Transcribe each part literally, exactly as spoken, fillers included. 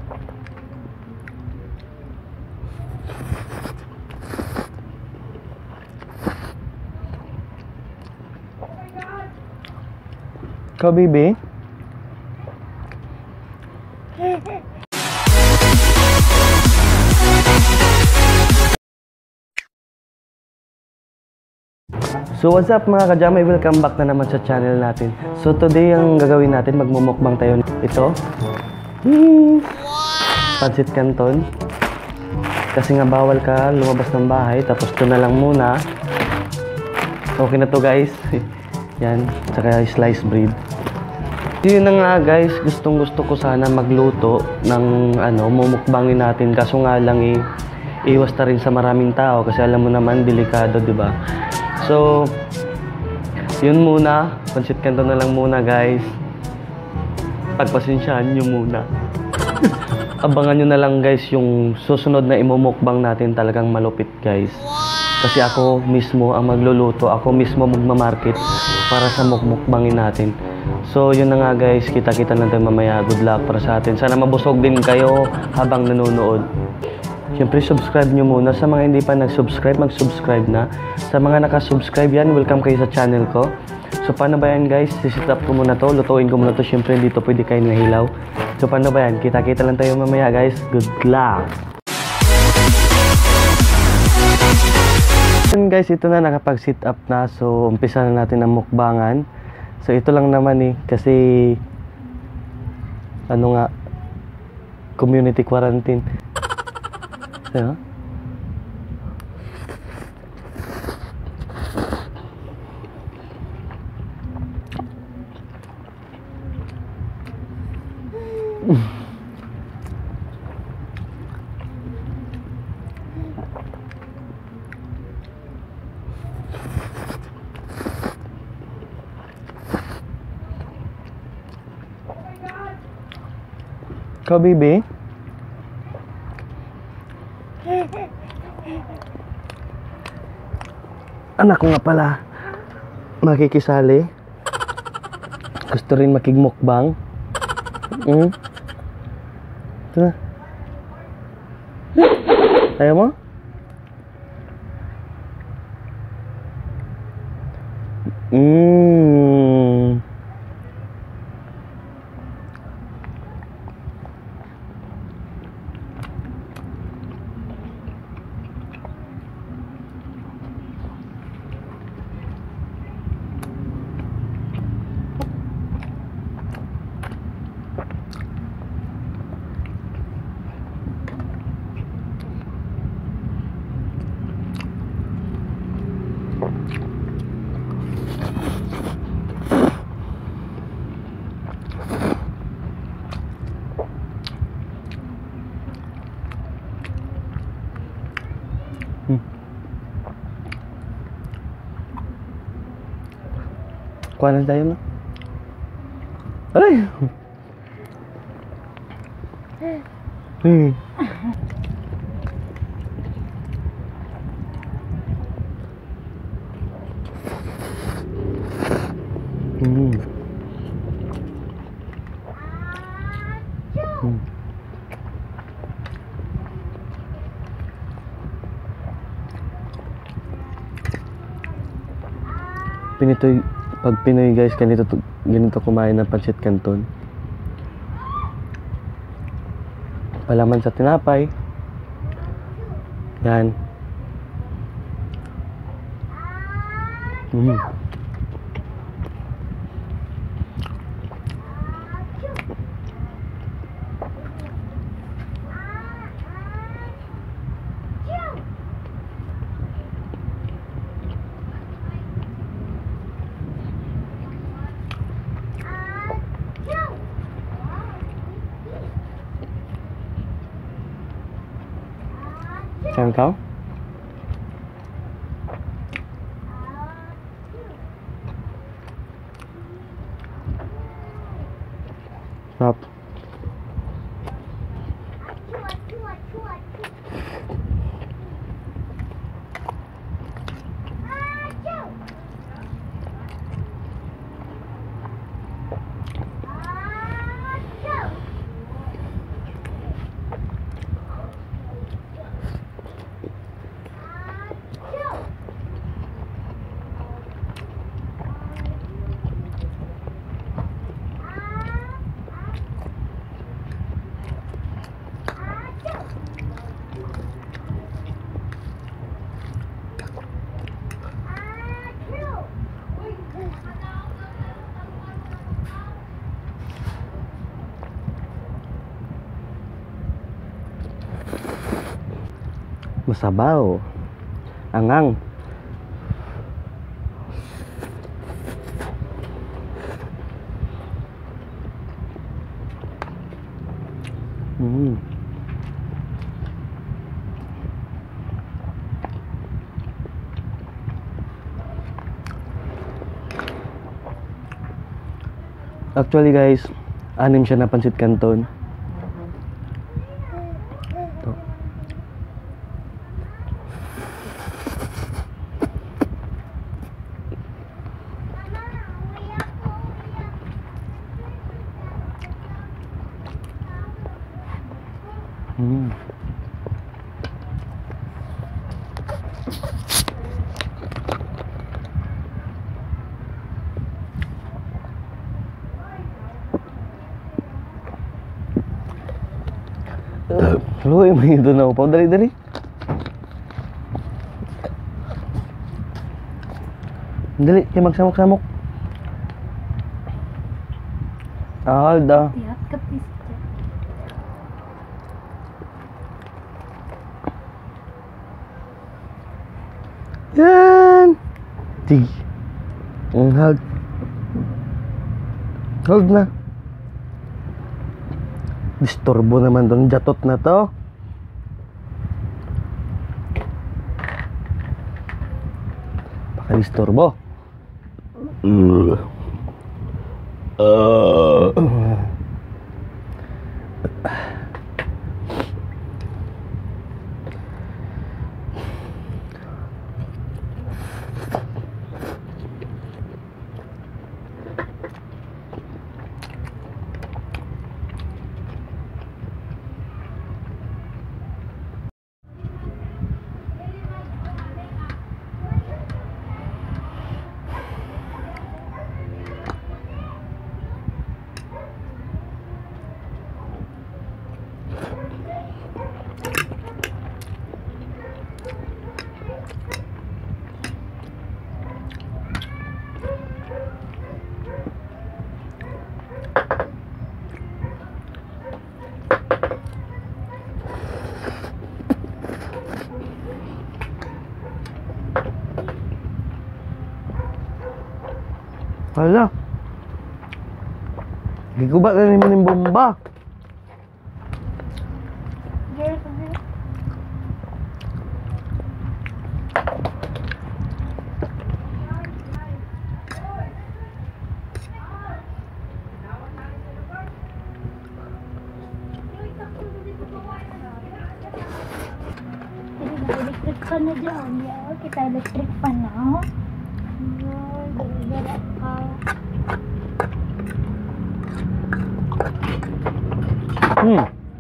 Ikaw, baby? So what's up mga kajamay, welcome back na naman sa channel natin. So today ang gagawin natin, magmumukbang tayo. Ito hmm, Pancit Canton. Kasi nga bawal ka lumabas ng bahay, tapos ito na lang muna. Okay na to guys. Yan, tsaka sliced bread. Yun na nga guys, gustong gusto ko sana magluto ng ano, mumukbangin natin. Kaso nga lang eh, iwas na rin sa maraming tao kasi alam mo naman, delikado, di ba? So, yun muna. Pancit Canton na lang muna guys. Pagpasensyaan nyo muna. Abangan nyo na lang guys yung susunod na imumukbang natin, talagang malupit guys. Kasi ako mismo ang magluluto, ako mismo magmamarket para sa mukbangin natin. So yun na nga guys, kita-kita lang tayo mamaya. Good luck para sa atin. Sana mabusog din kayo habang nanonood. Siyempre subscribe nyo muna. Sa mga hindi pa nag-subscribe, mag-subscribe na. Sa mga nakasubscribe yan, welcome kayo sa channel ko. So paano ba yan guys? Sisit up ko muna to, lutuin ko muna to. Siyempre dito pwede kayo nahilaw. So paano ba yan? Kita-kita lang tayo mamaya guys. Good luck! Guys, ito na, nakapag-sit up na. So umpisa na natin ang mukbangan. So ito lang naman eh, kasi ano nga, community quarantine. So, ikaw, baby? Anak ko nga pala makikisali. Gusto rin makigmukbang. Hmm? Ito na. Ayaw mo? Hmm. Hmm. Kuha na tayo na. Aray! Hmm. Hmm. Hmm. Pinitoy, pag Pinoy guys, ganito, ganito kumain ng Pancit Canton. Palaman sa tinapay. Yan. Mm. Saan kau? Stop. Masabaw. Angang. Mm. Actually guys, anim siya na pansit canton. Ito. Mm. Luoy, may ito na upaw. Dali, dali. Dali, kaya magsamok-samok. Ah, da. Tiyak kapis. Yan! Sige. Ang hold. Hold na. Disturbo naman tong jatot na to. Baka disturbo. Uh. Uh. Hala. Giguba na naman yung bomba. Girl, girl. Electric pan na dyan. Yeah, kita electric pan na. Gara-gara ka. Hmm.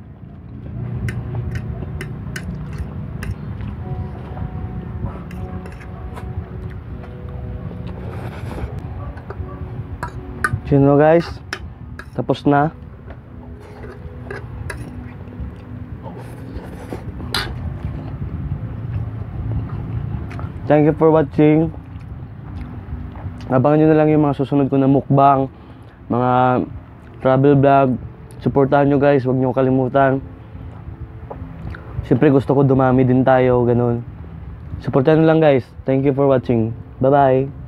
Sino guys? Tapos na. Thank you for watching. Abangan nyo na lang yung mga susunod ko na mukbang, mga travel vlog. Supportahan nyo guys, huwag nyo kalimutan. Siyempre gusto ko dumami din tayo, ganun. Supportahan nyo lang guys. Thank you for watching. Bye bye.